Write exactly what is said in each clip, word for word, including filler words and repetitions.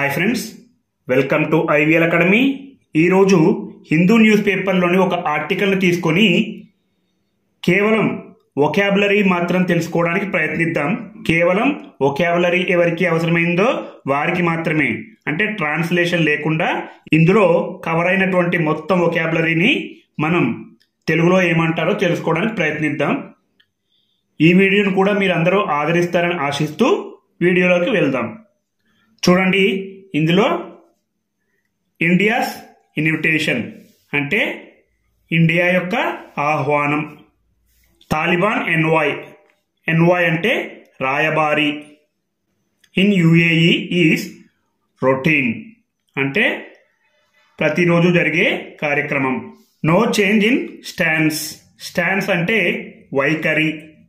Hi friends, welcome to IVL academy. ఈరోజు Hindu news పేపర్లోని ఒక ఆర్టికల్ని తీసుకొని కేవలం వొకాబులరీ మాత్రం తెలుసుకోవడానికి ప్రయత్నిద్దాం. కేవలం వొకాబులరీ ఎవరికి అవసరమైందో వారికి మాత్రమే, అంటే ట్రాన్స్లేషన్ లేకుండా ఇందులో కవర్ అయినటువంటి మొత్తం వొకాబులరీని మనం తెలుగులో ఏమంటారో తెలుసుకోవడానికి ప్రయత్నిద్దాం. ఈ వీడియోను కూడా మీరు అందరూ ఆదరిస్తారని ఆశిస్తూ వీడియోలోకి వెళ్దాం. చూడండి, ఇందులో ఇండియాస్ ఇన్విటేషన్ అంటే ఇండియా యొక్క ఆహ్వానం. తాలిబాన్ ఎన్వాయ్, ఎన్వాయ్ అంటే రాయబారి. ఇన్ యుఏఈ ఈజ్ రొటీన్ అంటే ప్రతిరోజు జరిగే కార్యక్రమం. No change in stands, stands అంటే వైఖరి.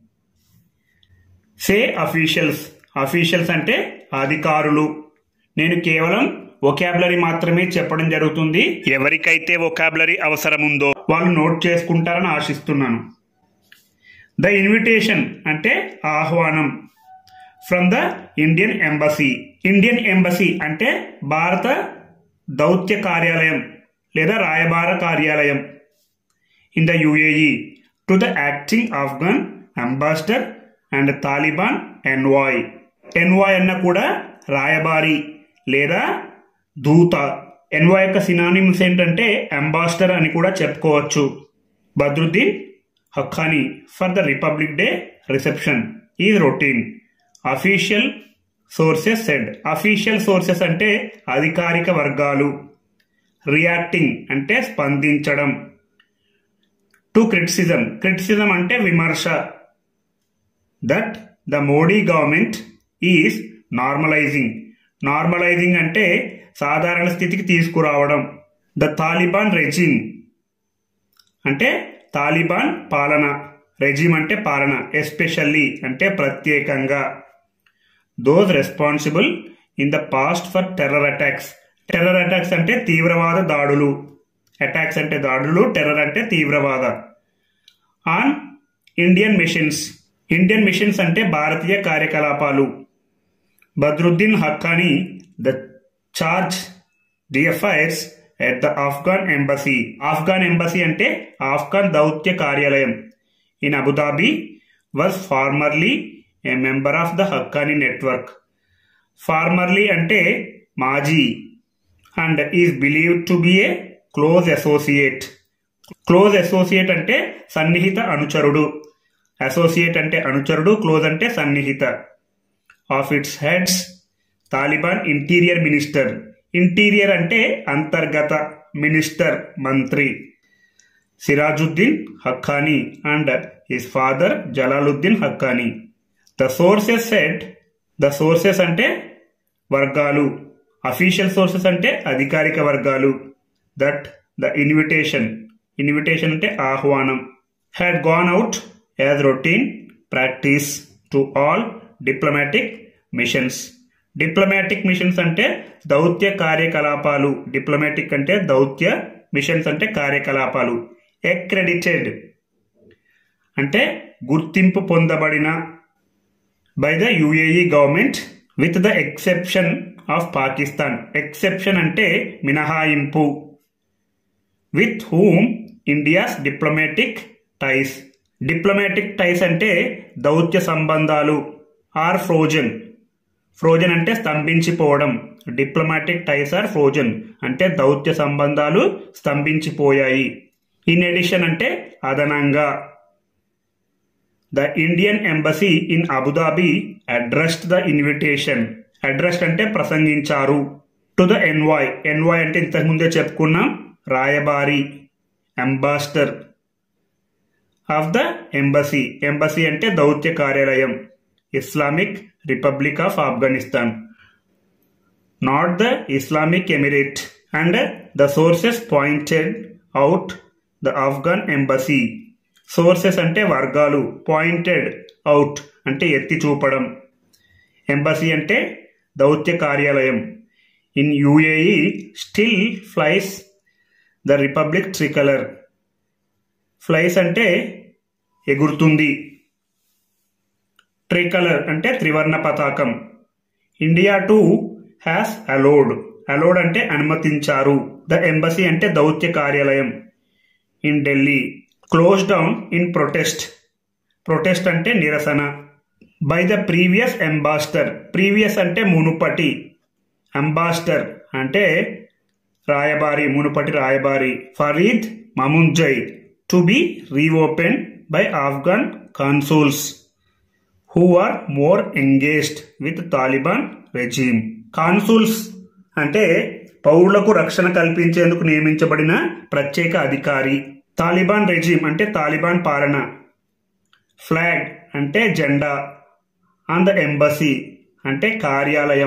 సే అఫీషియల్స్, అఫీషియల్స్ అంటే అధికారులు. నేను కేవలం వొకాబులరీ మాత్రమే చెప్పడం జరుగుతుంది. ఎవరికైతే వొకాబులరీ అవసరం ఉందో వాళ్ళు నోట్ చేసుకుంటారని ఆశిస్తున్నాను. ద ఇన్విటేషన్ అంటే ఆహ్వానం. From the Indian embassy, Indian embassy అంటే భారత దౌత్య కార్యాలయం లేదా రాయబార కార్యాలయం. In the UAE to the acting Afghan ambassador and Taliban envoy. Envoy అన్న కూడా రాయబారి లేదా దూత. ఎన్వాయ్ యొక్క సినానిమ్స్ ఏంటంటే అంబాసిడర్ అని కూడా చెప్పుకోవచ్చు. Badruddin Haqqani for the Republic Day reception is routine. Official sources said, official sources అంటే అధికారిక వర్గాలు. రియాక్టింగ్ అంటే స్పందించడం. టు క్రిటిసిజం, క్రిటిసిజం అంటే విమర్శ. That the Modi government is normalising, normalising అంటే సాధారణ స్థితికి తీసుకురావడం. ద తాలిబాన్ రెజిమ్ అంటే తాలిబాన్ పాలన. రెజిమ్ అంటే పాలన. ఎస్పెషల్లీ అంటే ప్రత్యేకంగా. Those responsible in the past for terror attacks, terror attacks అంటే తీవ్రవాద దాడులు. అటాక్స్ అంటే దాడులు, టెర్రర్ అంటే తీవ్రవాద. On Indian missions, Indian missions అంటే భారతీయ కార్యకలాపాలు. Badruddin Haqqani the charge d'affaires at the Afghan embassy. Afghan embassy అంటే ఆఫ్ఘన్ దౌత్య కార్యాలయం. In Abu Dhabi was formerly a member of the Haqqani network. Formerly అంటే మాజీ. And is believed to be a close associate. Close associate అంటే సన్నిహిత అనుచరుడు. Associate అంటే అనుచరుడు, క్లోజ్ అంటే సన్నిహిత. Of its heads Taliban interior minister. Interior అంటే అంతర్గత, మినిస్టర్ మంత్రి. Sirajuddin Haqqani and his father Jalaluddin Haqqani. The sources said, the sources అంటే వర్గాలు. అఫీషియల్ సోర్సెస్ అంటే అధికారిక వర్గాలు. దట్ ద ఇన్విటేషన్, ఇన్విటేషన్ అంటే ఆహ్వానం. Had gone out as routine practice to all diplomatic missions. Diplomatic missions అంటే దౌత్య కార్యకలాపాలు. డిప్లొమాటిక్ అంటే దౌత్య, మిషన్స్ అంటే కార్యకలాపాలు. అక్రెడిటెడ్ అంటే గుర్తింపు పొందబడిన by the UAE government with the exception of Pakistan. Exception అంటే మినహాయింపు. With whom India's diplomatic ties. Diplomatic ties అంటే దౌత్య సంబంధాలు. ఆర్ ఫ్రోజన్, ఫ్రోజన్ అంటే స్తంభించిపోవడం. డిప్లొమాటిక్ టైస్ ఆర్ ఫ్రోజన్ అంటే దౌత్య సంబంధాలు స్తంభించిపోయాయి. ఇన్ ఎడిషన్ అంటే అదనంగా. The Indian embassy in Abu Dhabi addressed the invitation. Addressed అంటే ప్రసంగించారు. టు ద ఎన్వాయ్, ఎన్వాయ్ అంటే ఇంతకుముందే చెప్పుకున్నాం రాయబారి, ambassador. Of the embassy, embassy అంటే దౌత్య కార్యాలయం. Islamic republic of Afghanistan, not the Islamic emirate. And the sources pointed out the Afghan embassy. Sources అంటే వర్గాలు. పాయింటెడ్ అవుట్ అంటే ఎత్తి చూపడం. ఎంబసీ అంటే దౌత్య కార్యాలయం. In UAE still flies the republic tricolour. Flies అంటే ఎగురుతుంది. ట్రికలర్ అంటే త్రివర్ణ పతాకం. India to has allowed. Allowed అంటే అనుమతించారు. ద ఎంబసీ అంటే దౌత్య కార్యాలయం in Delhi close down in protest. Protest అంటే నిరసన. By the previous ambassador. Previous అంటే మునుపటి, అంబాసిడర్ అంటే రాయబారి, మునుపటి రాయబారి. Farid Mamundzay to be reopen by Afghan consuls who are more engaged with Taliban regime. Consuls అంటే పౌరులకు రక్షణ కల్పించేందుకు నియమించబడిన ప్రత్యేక అధికారి. తాలిబాన్ రెజీమ్ అంటే తాలిబాన్ పాలన. ఫ్లాగ్ అంటే జెండా. ఆన్ ద ఎంబసీ అంటే కార్యాలయం.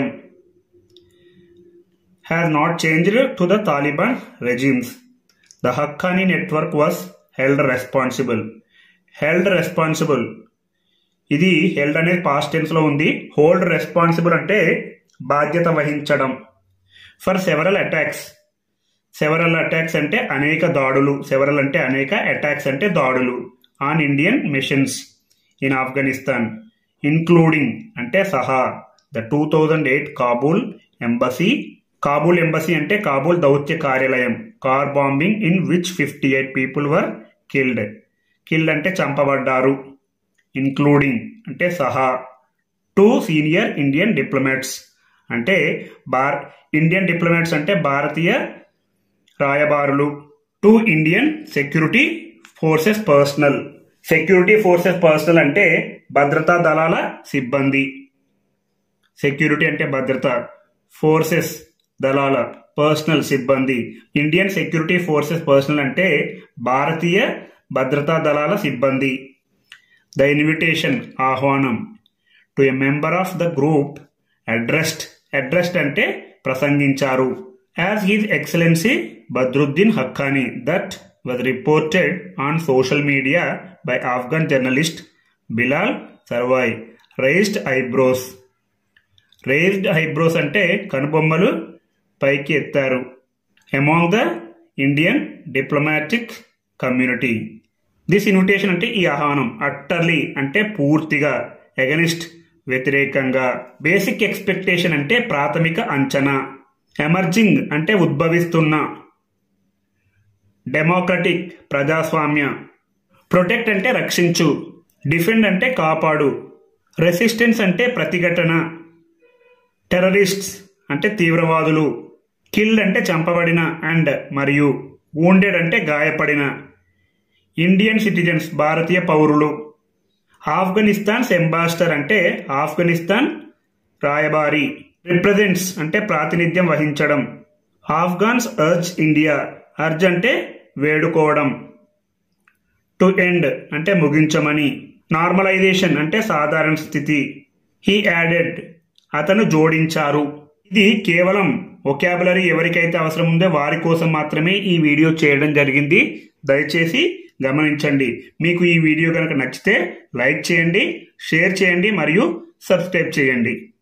Has not changed to the Taliban regimes. The Haqqani network was held responsible. Held responsible ఇది హెల్డ్ అనేది పాస్ట్ టెన్స్ లో ఉంది. హోల్డ్ రెస్పాన్సిబుల్ అంటే బాధ్యత వహించడం. For several attacks. Several attacks అంటే అనేక దాడులు. సెవరల్ అంటే అనేక, అటాక్స్ అంటే దాడులు. On Indian missions in Afghanistan including అంటే సహా the two thousand eight Kabul embassy. Kabul embassy అంటే కాబూల్ దౌత్య కార్యాలయం. Car bombing in which fifty eight people were killed. Killed అంటే చంపబడ్డారు. ఇన్క్లూడింగ్ అంటే సహా. టూ సీనియర్ ఇండియన్ డిప్లొమాట్స్ అంటే భార్ ఇండియన్ డిప్లొమాట్స్ అంటే భారతీయ రాయబారులు. Two Indian security forces personnel. Security forces personnel అంటే భద్రతా దళాల సిబ్బంది. సెక్యూరిటీ అంటే భద్రత, ఫోర్సెస్ దళాల, పర్సనల్ సిబ్బంది. ఇండియన్ సెక్యూరిటీ ఫోర్సెస్ పర్సనల్ అంటే భారతీయ భద్రతా దళాల సిబ్బంది. ద ఇన్విటేషన్ ఆహ్వానం. To a member of the group addressed. Addressed అంటే ప్రసంగించారు. As his excellency Badruddin Haqqani that was reported on social media by Afghan journalist Bilal Sarwai. Raised eyebrows. Raised eyebrows అంటే కనుబొమ్మలు పైకి ఎత్తారు. Among the Indian diplomatic community. This invitation అంటే ఈ ఆహ్వానం. Utterly అంటే పూర్తిగా, అగెనిస్ట్ వ్యతిరేకంగా. బేసిక్ ఎక్స్పెక్టేషన్ అంటే ప్రాథమిక అంచనా. ఎమర్జింగ్ అంటే ఉద్భవిస్తున్న. డెమోక్రటిక్ ప్రజాస్వామ్య. ప్రొటెక్ట్ అంటే రక్షించు. డిఫెండ్ అంటే కాపాడు. రెసిస్టెన్స్ అంటే ప్రతిఘటన. టెర్రరిస్ట్స్ అంటే తీవ్రవాదులు. కిల్డ్ అంటే చంపబడిన అండ్ మరియు. వూండెడ్ అంటే గాయపడిన. ఇండియన్ సిటిజన్స్ భారతీయ పౌరులు. ఆఫ్ఘనిస్తాన్స్ అంబాసిడర్ అంటే ఆఫ్ఘనిస్తాన్ రాయబారి. రిప్రజెంట్స్ అంటే ప్రాతినిధ్యం వహించడం. ఆఫ్ఘాన్స్ అర్జ్ ఇండియా. అర్జ్ అంటే వేడుకోవడం. టు ఎండ్ అంటే ముగించమని. నార్మలైజేషన్ అంటే సాధారణ స్థితి. హీ యాడెడ్ అతను జోడించారు. ఇది కేవలం వొకాబులరీ ఎవరికైతే అవసరం ఉందో వారి కోసం మాత్రమే ఈ వీడియో చేయడం జరిగింది. దయచేసి గమనించండి. మీకు ఈ వీడియో కనుక నచ్చితే లైక్ చేయండి, షేర్ చేయండి మరియు సబ్స్క్రైబ్ చేయండి.